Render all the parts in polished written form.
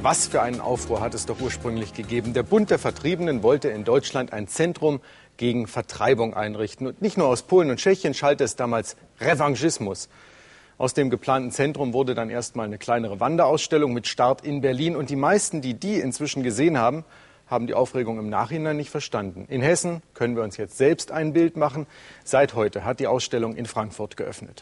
Was für einen Aufruhr hat es doch ursprünglich gegeben. Der Bund der Vertriebenen wollte in Deutschland ein Zentrum gegen Vertreibung einrichten. Und nicht nur aus Polen und Tschechien schallte es damals Revanchismus. Aus dem geplanten Zentrum wurde dann erstmal eine kleinere Wanderausstellung mit Start in Berlin. Und die meisten, die inzwischen gesehen haben, haben die Aufregung im Nachhinein nicht verstanden. In Hessen können wir uns jetzt selbst ein Bild machen. Seit heute hat die Ausstellung in Frankfurt geöffnet.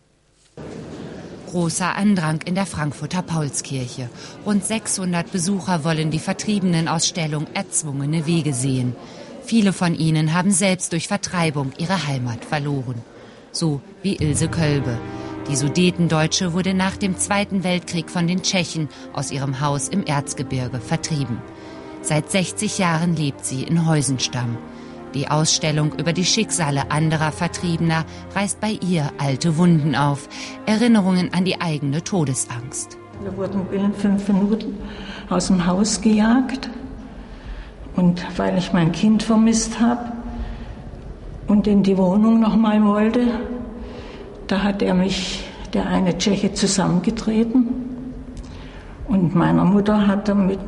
Großer Andrang in der Frankfurter Paulskirche. Rund 600 Besucher wollen die Vertriebenenausstellung Erzwungene Wege sehen. Viele von ihnen haben selbst durch Vertreibung ihre Heimat verloren. So wie Ilse Kölbe. Die Sudetendeutsche wurde nach dem Zweiten Weltkrieg von den Tschechen aus ihrem Haus im Erzgebirge vertrieben. Seit 60 Jahren lebt sie in Heusenstamm. Die Ausstellung über die Schicksale anderer Vertriebener reißt bei ihr alte Wunden auf, Erinnerungen an die eigene Todesangst. Wir wurden binnen 5 Minuten aus dem Haus gejagt. Und weil ich mein Kind vermisst habe und in die Wohnung noch mal wollte, da hat der eine Tscheche, zusammengetreten. Und meiner Mutter hat er mit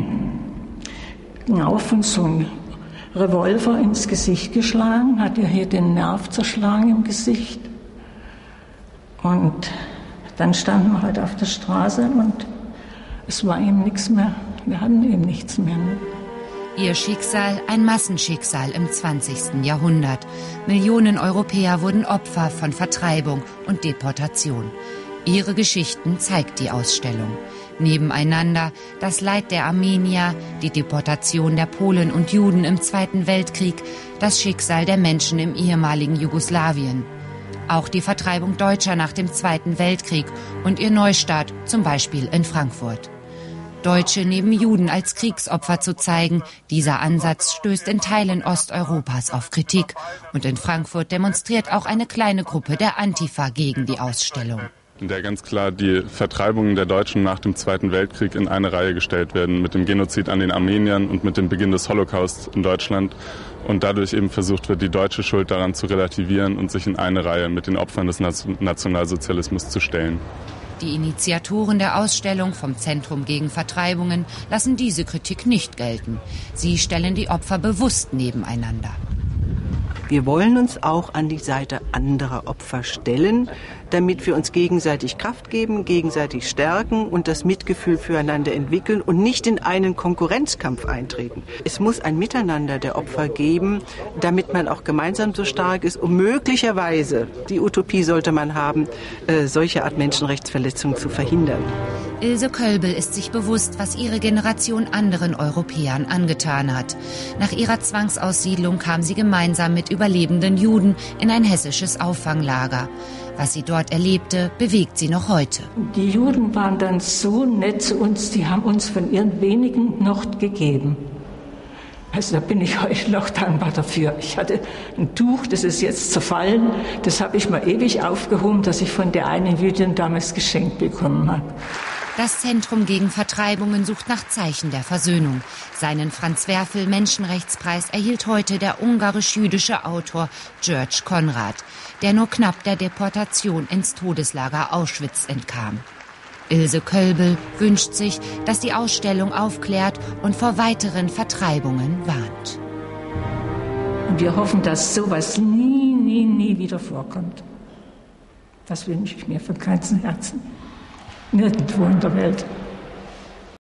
einem Haufen so einen Revolver ins Gesicht geschlagen, hat ihr hier den Nerv zerschlagen im Gesicht. Und dann standen wir halt auf der Straße und es war eben nichts mehr. Wir hatten eben nichts mehr. Ihr Schicksal ein Massenschicksal im 20. Jahrhundert. Millionen Europäer wurden Opfer von Vertreibung und Deportation. Ihre Geschichten zeigt die Ausstellung. Nebeneinander das Leid der Armenier, die Deportation der Polen und Juden im Zweiten Weltkrieg, das Schicksal der Menschen im ehemaligen Jugoslawien. Auch die Vertreibung Deutscher nach dem Zweiten Weltkrieg und ihr Neustart, zum Beispiel in Frankfurt. Deutsche neben Juden als Kriegsopfer zu zeigen, dieser Ansatz stößt in Teilen Osteuropas auf Kritik. Und in Frankfurt demonstriert auch eine kleine Gruppe der Antifa gegen die Ausstellung. In der ganz klar die Vertreibungen der Deutschen nach dem Zweiten Weltkrieg in eine Reihe gestellt werden, mit dem Genozid an den Armeniern und mit dem Beginn des Holocaust in Deutschland. Und dadurch eben versucht wird, die deutsche Schuld daran zu relativieren und sich in eine Reihe mit den Opfern des Nationalsozialismus zu stellen. Die Initiatoren der Ausstellung vom Zentrum gegen Vertreibungen lassen diese Kritik nicht gelten. Sie stellen die Opfer bewusst nebeneinander. Wir wollen uns auch an die Seite anderer Opfer stellen, damit wir uns gegenseitig Kraft geben, gegenseitig stärken und das Mitgefühl füreinander entwickeln und nicht in einen Konkurrenzkampf eintreten. Es muss ein Miteinander der Opfer geben, damit man auch gemeinsam so stark ist, um möglicherweise, die Utopie sollte man haben, solche Art Menschenrechtsverletzungen zu verhindern. Ilse Kölbel ist sich bewusst, was ihre Generation anderen Europäern angetan hat. Nach ihrer Zwangsaussiedlung kam sie gemeinsam mit überlebenden Juden in ein hessisches Auffanglager. Was sie dort erlebte, bewegt sie noch heute. Die Juden waren dann so nett zu uns, die haben uns von ihren wenigen noch gegeben. Also da bin ich heute noch dankbar dafür. Ich hatte ein Tuch, das ist jetzt zerfallen, das habe ich mal ewig aufgehoben, das ich von der einen Jüdin damals geschenkt bekommen habe. Das Zentrum gegen Vertreibungen sucht nach Zeichen der Versöhnung. Seinen Franz-Werfel-Menschenrechtspreis erhielt heute der ungarisch-jüdische Autor György Konrad, der nur knapp der Deportation ins Todeslager Auschwitz entkam. Ilse Kölbel wünscht sich, dass die Ausstellung aufklärt und vor weiteren Vertreibungen warnt. Und wir hoffen, dass sowas nie wieder vorkommt. Das wünsche ich mir von ganzem Herzen. Nirgendwo in der Welt.